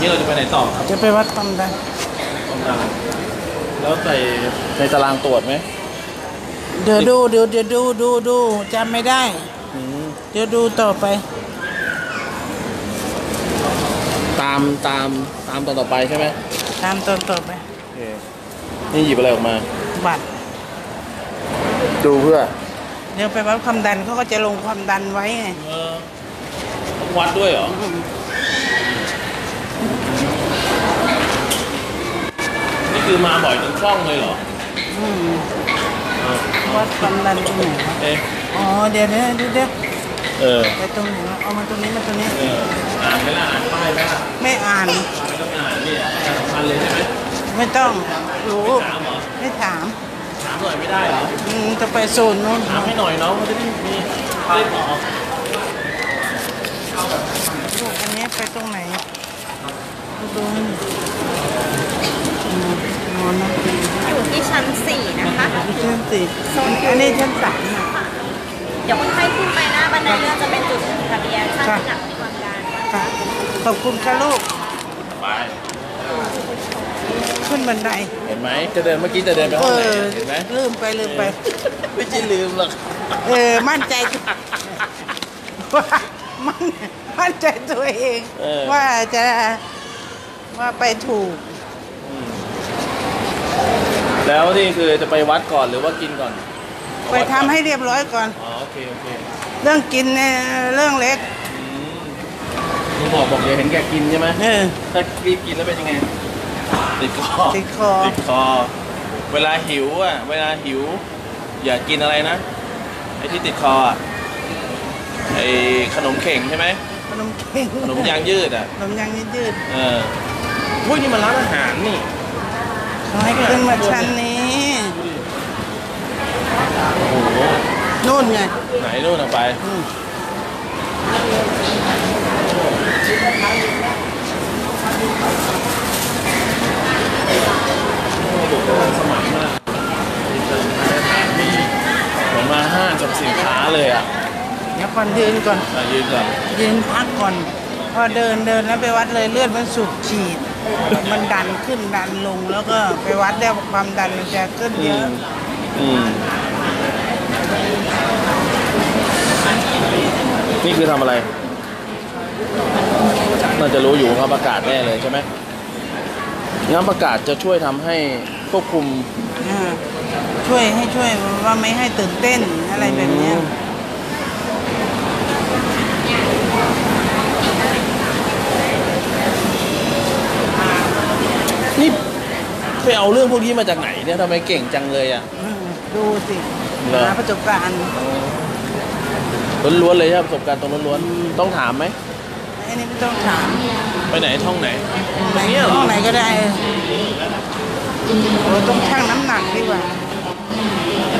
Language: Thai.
นี่เราจะไปไหนต่อครับจะไปวัดความดันแล้วใส่ในตารางตรวจไหมเดี๋ยวดูจำไม่ได้เดี๋ยวดูต่อไปตามตอนต่อไปใช่ไหมตามตอนต่อไปโอเคนี่หยิบอะไรออกมาบัตรดูเพื่อเดี๋ยวไปวัดความดันเขาก็จะลงความดันไว้ไงวัดด้วยเหรอนี่คือมาบ่อยจนคล่องเลยเหรอวัดความดันตรงไหนอ๋อเดี๋ยวไปตรงไหนเอามาตรงนี้มาตรงนี้อ่านไหมล่ะอ่านป้ายไหมล่ะไม่อ่านไม่ต้องอ่านนี่การสำคัญเลยใช่ไหมไม่ต้องรู้ไม่ถามหน่อยไม่ได้เหรอจะไปโซนนู้นถามให้หน่อยน้องมันจะได้มีได้ต่อลูกอันนี้ไปตรงไหนดูนอนนะอยู่ที่ชั้น4นะคะชั้น4อันนี้ชั้น3นะเดี๋ยวคนไข้ขึ้นไปหน้าบันไดเลื่อนจะเป็นจุดทะเบียนชั่งน้ำหนักในความดันค่ะขอบคุณค่ะลูกไปขึ้นบันไดเห็นไหมจะเดินเมื่อกี้จะเดินไปห้องไหนเห็นไหมลืมไปไม่ใช่ลืมหรอกมั่นใจว่ามั่นใจตัวเองว่าไปถูกแล้วนี่คือจะไปวัดก่อนหรือว่ากินก่อนไปทำให้เรียบร้อยก่อนอ๋อโอเคเรื่องกินเนี่ยเรื่องเล็กคุณบอกอย่าเห็นแก่กินใช่ไหมถ้ารีบกินแล้วเป็นยังไงติดคอเวลาหิวอย่ากินอะไรนะไอ้ที่ติดคอไอ้ขนมเข่งใช่ไหมขนมเข่งขนมยางยืดขนมยางยืดพวกนี้มันร้านอาหารนี่ให้ขึ้นมาชั้นนี้โอ้โหนู่นไงไหนนู่นออกไปสมัยมากเหมือนมาห้างสรรพสินค้าเลยอ่ะเดี๋ยวก่อนยืนก่อนยืนพักก่อนพอเดินแล้วไปวัดเลยเลือดมันสูบฉีดมันดันขึ้นดันลงแล้วก็ไปวัดได้ความดันมันจะขึ้นเยอะนี่คือทำอะไรน่าจะรู้อยู่ว่าประกาศแน่เลยใช่ไหมงั้นประกาศจะช่วยทำให้ควบคุมช่วยว่าไม่ให้ตื่นเต้นอะไรแบบนี้นี่ไปเอาเรื่องพวกนี้มาจากไหนเนี่ยทำไมเก่งจังเลยอ่ะดูสิหาประสบการณ์ล้วนๆเลยใช่ประสบการณ์ตรงล้วนๆต้องถามไหมอันนี้ไม่ต้องถามไปไหนท่องไหนตรงนี้ห้องไหนก็ได้โอ้ต้องชั่งน้ำหนักดีกว่า